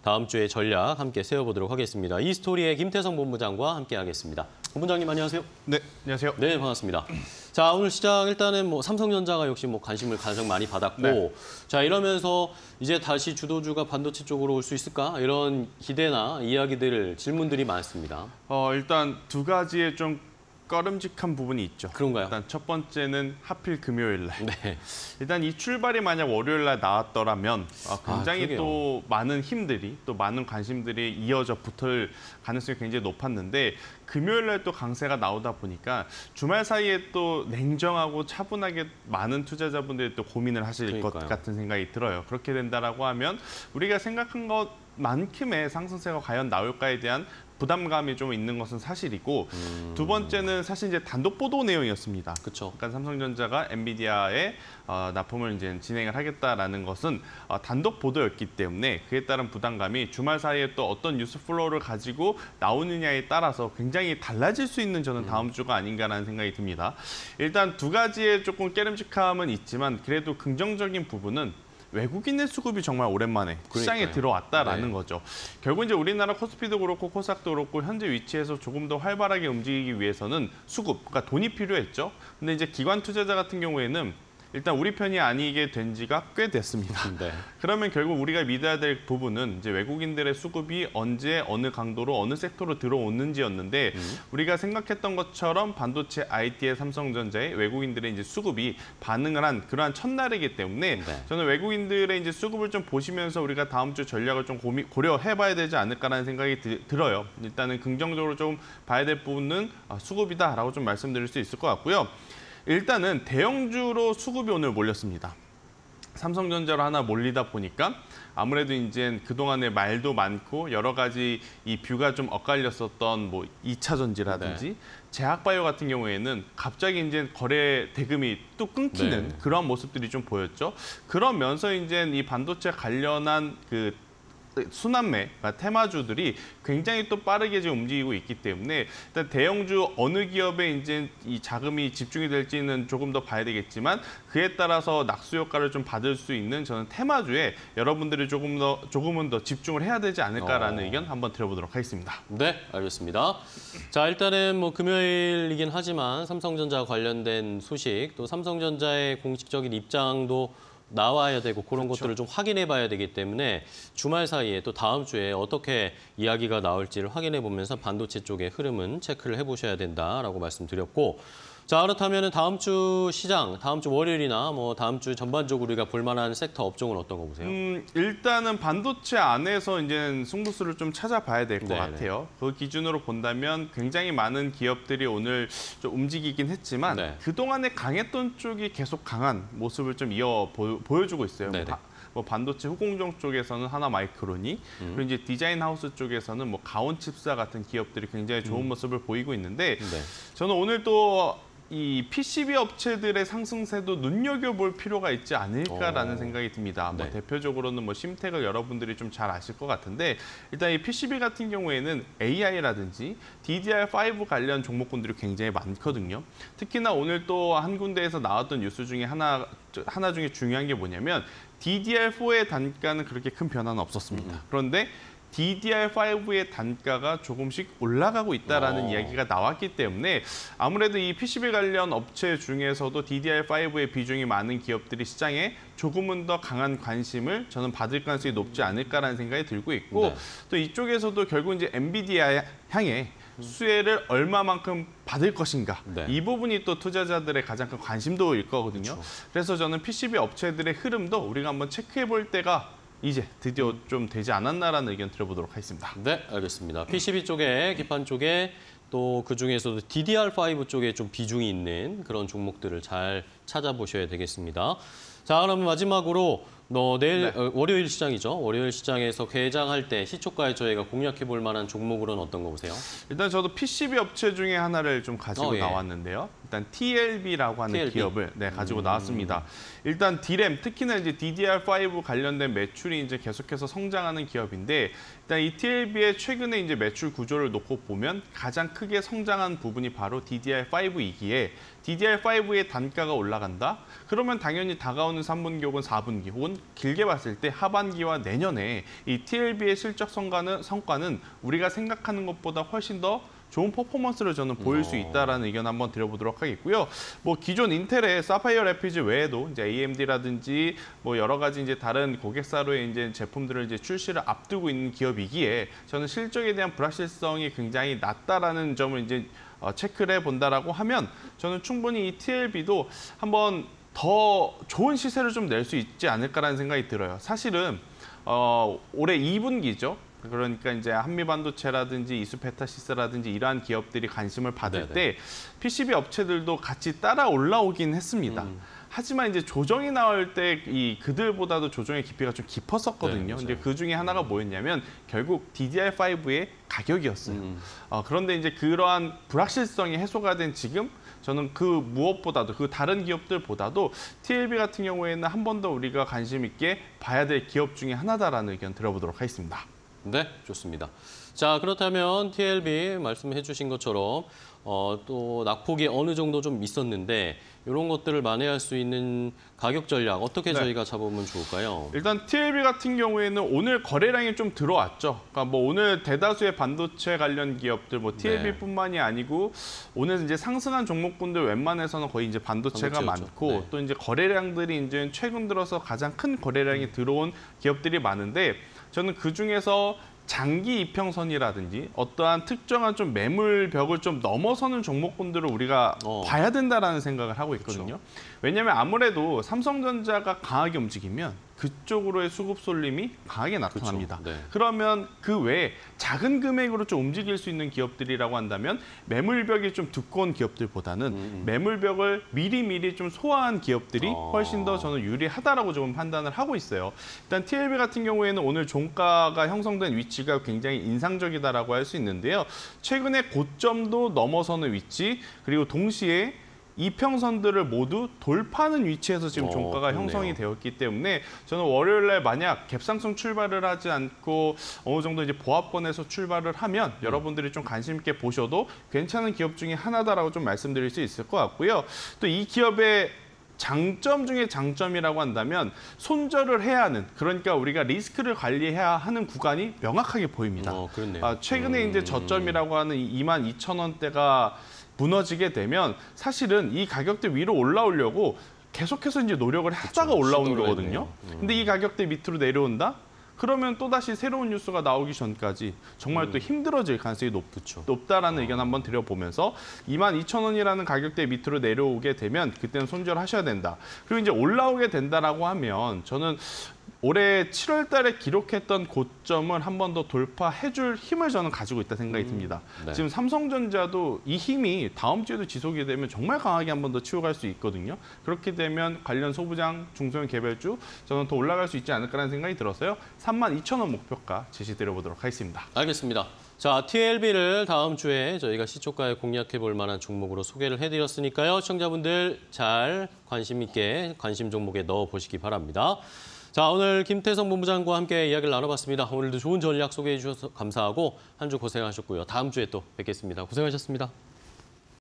다음 주에 전략 함께 세워보도록 하겠습니다. 이 스토리의 김태성 본부장과 함께하겠습니다. 본부장님 안녕하세요. 네, 안녕하세요. 네, 반갑습니다. 자, 오늘 시장 일단은 삼성전자가 역시 관심을 가장 많이 받았고, 네. 자 이러면서 이제 다시 주도주가 반도체 쪽으로 올 수 있을까 이런 기대나 이야기들, 질문들이 많습니다. 일단 두 가지의 좀 꺼름직한 부분이 있죠. 그런가요? 일단 첫 번째는 하필 금요일 날. 네. 일단 이 출발이 만약 월요일 날 나왔더라면 굉장히 또 많은 힘들이 또 많은 관심들이 이어져 붙을 가능성이 굉장히 높았는데 금요일 날 또 강세가 나오다 보니까 주말 사이에 또 냉정하고 차분하게 많은 투자자분들이 또 고민을 하실 것 같은 생각이 들어요. 그렇게 된다라고 하면 우리가 생각한 것만큼의 상승세가 과연 나올까에 대한 부담감이 좀 있는 것은 사실이고 두 번째는 사실 이제 단독 보도 내용이었습니다. 그렇죠. 그러니까 삼성전자가 엔비디아에 납품을 이제 진행을 하겠다라는 것은 단독 보도였기 때문에 그에 따른 부담감이 주말 사이에 또 어떤 뉴스 플로우를 가지고 나오느냐에 따라서 굉장히 달라질 수 있는 저는 다음 주가 아닌가라는 생각이 듭니다. 일단 두 가지의 조금 깨름직함은 있지만 그래도 긍정적인 부분은 외국인의 수급이 정말 오랜만에 시장에 들어왔다라는 거죠. 결국 이제 우리나라 코스피도 그렇고 코스닥도 그렇고 현재 위치에서 조금 더 활발하게 움직이기 위해서는 수급, 그러니까 돈이 필요했죠. 근데 이제 기관 투자자 같은 경우에는 일단 우리 편이 아니게 된 지가 꽤 됐습니다. 네. 그러면 결국 우리가 믿어야 될 부분은 이제 외국인들의 수급이 언제 어느 강도로 어느 섹터로 들어오는지였는데 우리가 생각했던 것처럼 반도체 IT의 삼성전자의 외국인들의 이제 수급이 반응을 한 그러한 첫날이기 때문에 저는 외국인들의 이제 수급을 좀 보시면서 우리가 다음 주 전략을 좀 고려해봐야 되지 않을까라는 생각이 들어요. 일단은 긍정적으로 좀 봐야 될 부분은 수급이다라고 좀 말씀드릴 수 있을 것 같고요. 일단은 대형주로 수급이 오늘 몰렸습니다. 삼성전자로 하나 몰리다 보니까 아무래도 이제 그동안에 말도 많고 여러 가지 이 뷰가 좀 엇갈렸었던 2차 전지라든지 제약바이오 같은 경우에는 갑자기 이제 거래 대금이 또 끊기는 그런 모습들이 좀 보였죠. 그러면서 이제 이 반도체 관련한 순환매, 테마주들이 굉장히 또 빠르게 지금 움직이고 있기 때문에 일단 대형주 어느 기업에 이제 이 자금이 집중이 될지는 조금 더 봐야 되겠지만 그에 따라서 낙수 효과를 좀 받을 수 있는 저는 테마주에 여러분들이 조금은 더 집중을 해야 되지 않을까라는 의견 한번 드려보도록 하겠습니다. 네, 알겠습니다. 자, 일단은 금요일이긴 하지만 삼성전자 관련된 소식 또 삼성전자의 공식적인 입장도 나와야 되고 그런 것들을 좀 확인해 봐야 되기 때문에 주말 사이에 또 다음 주에 어떻게 이야기가 나올지를 확인해 보면서 반도체 쪽의 흐름은 체크를 해보셔야 된다라고 말씀드렸고 자, 그렇다면 다음 주 시장, 다음 주 월요일이나 다음 주 전반적으로 우리가 볼만한 섹터 업종은 어떤 거 보세요? 일단은 반도체 안에서 이제 승부수를 좀 찾아봐야 될 것 같아요. 그 기준으로 본다면 굉장히 많은 기업들이 오늘 좀 움직이긴 했지만 그동안에 강했던 쪽이 계속 강한 모습을 좀 보여주고 있어요. 반도체 후공정 쪽에서는 하나마이크론이 그리고 이제 디자인 하우스 쪽에서는 가온칩사 같은 기업들이 굉장히 좋은 모습을 보이고 있는데 저는 오늘 또 이 PCB 업체들의 상승세도 눈여겨볼 필요가 있지 않을까라는 생각이 듭니다. 대표적으로는 심텍을 여러분들이 좀 잘 아실 것 같은데 일단 이 PCB 같은 경우에는 AI라든지 DDR5 관련 종목군들이 굉장히 많거든요. 특히나 오늘 또 한 군데에서 나왔던 뉴스 중에 하나 중에 중요한 게 뭐냐면 DDR4의 단가는 그렇게 큰 변화는 없었습니다. 그런데 DDR5의 단가가 조금씩 올라가고 있다라는 이야기가 나왔기 때문에 아무래도 이 PCB 관련 업체 중에서도 DDR5의 비중이 많은 기업들이 시장에 조금은 더 강한 관심을 저는 받을 가능성이 높지 않을까라는 생각이 들고 있고 또 이쪽에서도 결국 이제 엔비디아 향해 수혜를 얼마만큼 받을 것인가 이 부분이 또 투자자들의 가장 큰 관심도일 거거든요. 그래서 저는 PCB 업체들의 흐름도 우리가 한번 체크해 볼 때가 이제 드디어 좀 되지 않았나라는 의견 드려보도록 하겠습니다. 네, 알겠습니다. PCB 쪽에, 기판 쪽에 또 그중에서도 DDR5 쪽에 좀 비중이 있는 그런 종목들을 잘 찾아보셔야 되겠습니다. 자, 그럼 마지막으로 내일 월요일 시장이죠. 월요일 시장에서 개장할 때 시초가에 저희가 공략해 볼 만한 종목으로는 어떤 거 보세요? 일단 저도 PCB 업체 중에 하나를 좀 가지고 나왔는데요. 일단 TLB라고 하는 기업을 가지고 나왔습니다. 일단 D램, 특히나 이제 DDR5 관련된 매출이 이제 계속해서 성장하는 기업인데 일단 이 TLB의 최근에 이제 매출 구조를 놓고 보면 가장 크게 성장한 부분이 바로 DDR5이기에 DDR5의 단가가 올라간다? 그러면 당연히 다가오는 3분기 혹은 4분기 혹은 길게 봤을 때 하반기와 내년에 이 TLB의 실적 성과는 우리가 생각하는 것보다 훨씬 더 좋은 퍼포먼스를 저는 보일 수 있다라는 의견 한번 드려보도록 하겠고요. 뭐 기존 인텔의 사파이어 래피즈 외에도 이제 AMD라든지 뭐 여러 가지 이제 다른 고객사로의 이제 제품들을 이제 출시를 앞두고 있는 기업이기에 저는 실적에 대한 불확실성이 굉장히 낮다라는 점을 이제 체크를 해본다라고 하면 저는 충분히 이 TLB도 한번 더 좋은 시세를 좀 낼 수 있지 않을까라는 생각이 들어요. 사실은 올해 2분기죠. 그러니까 이제 한미반도체라든지 이수페타시스라든지 이러한 기업들이 관심을 받을 때 PCB 업체들도 같이 따라 올라오긴 했습니다. 하지만 이제 조정이 나올 때 그들보다도 조정의 깊이가 좀 깊었었거든요. 이제 그 중에 하나가 뭐였냐면 결국 DDR5의 가격이었어요. 그런데 이제 그러한 불확실성이 해소가 된 지금 저는 그 무엇보다도 그 다른 기업들보다도 TLB 같은 경우에는 한 번 더 우리가 관심 있게 봐야 될 기업 중에 하나다라는 의견 들어보도록 하겠습니다. 네, 좋습니다. 자, 그렇다면 TLB 말씀해 주신 것처럼 또 낙폭이 어느 정도 좀 있었는데 이런 것들을 만회할 수 있는 가격 전략 어떻게 저희가 잡으면 좋을까요? 일단 TLB 같은 경우에는 오늘 거래량이 좀 들어왔죠. 그러니까 뭐 오늘 대다수의 반도체 관련 기업들, 뭐 TLB뿐만이 아니고 오늘 이제 상승한 종목군들 웬만해서는 거의 이제 반도체가 많고 또 이제 거래량들이 이제 최근 들어서 가장 큰 거래량이 들어온 기업들이 많은데 저는 그 중에서 장기 이평선이라든지 어떠한 특정한 좀 매물벽을 좀 넘어서는 종목군들을 우리가 봐야 된다라는 생각을 하고 있거든요. 왜냐하면 아무래도 삼성전자가 강하게 움직이면 그쪽으로의 수급 쏠림이 강하게 나타납니다. 그러면 그 외에 작은 금액으로 좀 움직일 수 있는 기업들이라고 한다면 매물벽이 좀 두꺼운 기업들보다는 매물벽을 미리미리 좀 소화한 기업들이 훨씬 더 저는 유리하다라고 좀 판단을 하고 있어요. 일단 TLB 같은 경우에는 오늘 종가가 형성된 위치가 굉장히 인상적이다라고 할 수 있는데요. 최근에 고점도 넘어서는 위치 그리고 동시에 이평선들을 모두 돌파하는 위치에서 지금 종가가 형성이 되었기 때문에 저는 월요일 날 만약 갭상승 출발을 하지 않고 어느 정도 이제 보합권에서 출발을 하면 여러분들이 좀 관심 있게 보셔도 괜찮은 기업 중에 하나다라고 좀 말씀드릴 수 있을 것 같고요. 또 이 기업의 장점 중에 장점이라고 한다면 손절을 해야 하는 그러니까 우리가 리스크를 관리해야 하는 구간이 명확하게 보입니다. 최근에 이제 저점이라고 하는 22,000원대가 무너지게 되면 사실은 이 가격대 위로 올라오려고 계속해서 이제 노력을 하다가 올라오는 거거든요. 근데 이 가격대 밑으로 내려온다? 그러면 또다시 새로운 뉴스가 나오기 전까지 정말 또 힘들어질 가능성이 높다라는 의견 한번 드려보면서 22,000원이라는 가격대 밑으로 내려오게 되면 그때는 손절하셔야 된다. 그리고 이제 올라오게 된다라고 하면 저는 올해 7월 달에 기록했던 고점을 한 번 더 돌파해줄 힘을 저는 가지고 있다 생각이 듭니다. 지금 삼성전자도 이 힘이 다음 주에도 지속이 되면 정말 강하게 한 번 더 치워갈 수 있거든요. 그렇게 되면 관련 소부장, 중소형 개별주 저는 더 올라갈 수 있지 않을까라는 생각이 들어서요. 32,000원 목표가 제시드려보도록 하겠습니다. 알겠습니다. 자, TLB를 다음 주에 저희가 시초가에 공략해 볼 만한 종목으로 소개를 해드렸으니까요. 시청자분들 잘 관심 있게 관심 종목에 넣어보시기 바랍니다. 자, 오늘 김태성 본부장과 함께 이야기를 나눠봤습니다. 오늘도 좋은 전략 소개해 주셔서 감사하고 한 주 고생하셨고요. 다음 주에 또 뵙겠습니다. 고생하셨습니다.